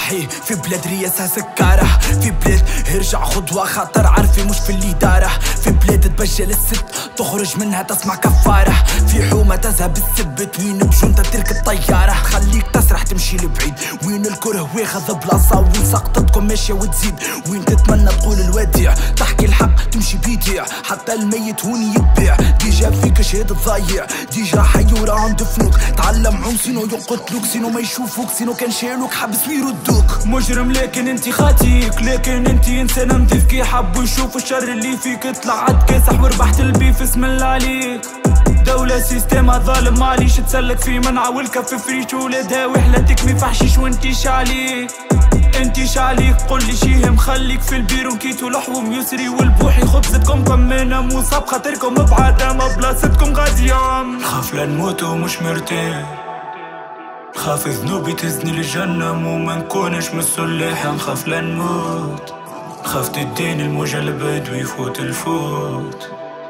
صاحي في بلاد رياسها سكارة، في بلاد ارجع خطوة خاطر عارفي مش في اللي داره، في بلاد تبجل الست تخرج منها تسمع كفارة، في حومة تذهب السبت وين بجونتا تركب طيارة، خليك تسرح تمشي لبعيد وين الكره واخذ بلاصة، وين سقطتكم ماشية وتزيد، وين تتمنى تقول الوديع تحكي الحق تمشي بيديع، حتى الميت هون يتبيع، ديجا فيك شهادة ضايع، ديجا حي وراهم دفنوك، تعلم عم سينو يقتلوك، سينو ما يشوفوك، سينو كان شالوك حبس ويردوك. مجرم لكن انتي خاتيك، لكن انتي انسان نظيف، كي حبوا يشوفوا الشر اللي فيك طلع عد كاسح وربحت البيف اسم الله عليك. دولة سيستمها ظالم معليش تسلك في منعة والكف فريش ولادها وحلتك مفحشيش وانتي شعليك. انتي شعليك قولي شي مخليك في البيرو كيتو لحوم يسري والبوحي خبزتكم كمينا مصاب خاطركم بعادة ما بلاصتكم غاديان. نخاف لا نموت ومش مرتاح، نخاف ذنوبي تزني للجنة وما نكونش من السلاح، نخاف لا نموت، نخاف تديني الموجة البعد ويفوت الفوت.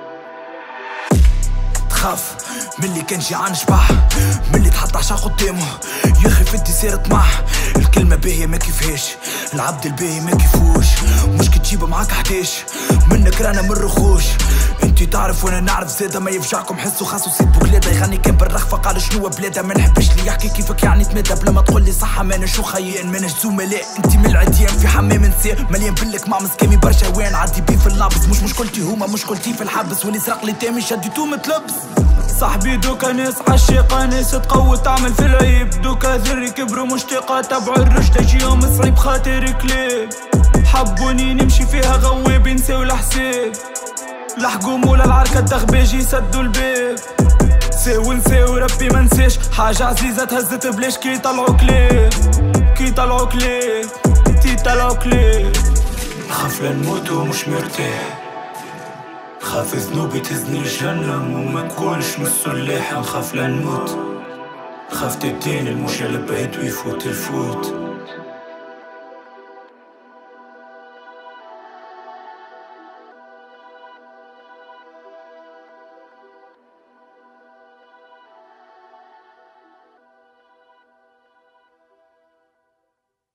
تخاف من اللي كان جيعان شبح، من اللي تحط عشا قدامه يخي في الديسير طمع، الكلمة باهية ما كيفهاش، العبد الباهي ما كيفوش، مش كي تجيب معاك 11 منك رانا من الرخوش، انتي تعرف وانا نعرف زادا ما يفجعكم حسوا خاصو سيد بوكلادا، يغني كان بالرخفة قال شنو بلاده، ما نحبش لي يحكي كيفك يعني تمادى بلا ما تقولي صحة ماناش خيان ماناش زملاء، انتي من العديان في حمام نساء مليان بلك مع مسكامي برشا وين عدي بيه في اللابس، مش مشكلتي هما مشكلتي في الحبس، واللي سرق لي تامي شديتو متلبس. صاحبي دوكا ناس عالشيقة ناس تقوي تعمل في العيب، دوكا ذري كبروا مشتاقة تبعوا الرشدة جيهم صعيب خاطر كلاب، حبوني نمشي فيها غواب ينساو الحساب، لحقوا مولا العركة الدغباجي سدوا الباب، ساو نساو ربي منساش حاجة عزيزة تهزت بلاش كي طلعوا كلاب، كي طلعوا كلاب تي طلعوا كلاب. نخاف لا نموت ومش مرتاح، نخاف ذنوبي تزني الجنة وما نكونش من السلاح، نخاف لا نموت، نخاف تديني الموجة البعد ويفوت الفوت.